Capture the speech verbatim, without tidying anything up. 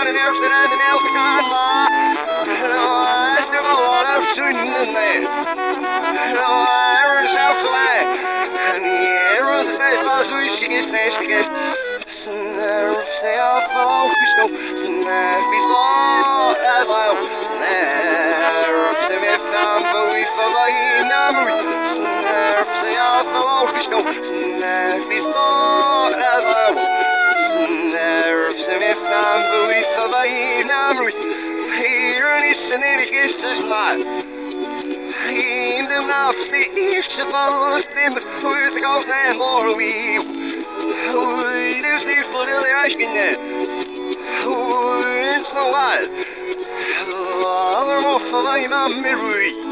aan en eerst en en elke aan maar. Nou, is er wel wat op zoenen nee. Nou, er is ook zo bij. En hier is het wel zo is is is is. Snurf se af op gesno. Snurf is wel wel. Snurf se weer van boei van bij naam. Snurf se af op gesno. Snurf is wel wel. Snurf se weer van boei van bij naam. Hier is een enige maar. In de nacht die eerste van stem voor de kous en voor wie. Oei, dus die voor de huisje. Oei, it's no wild. Allemaal van mij maar meer.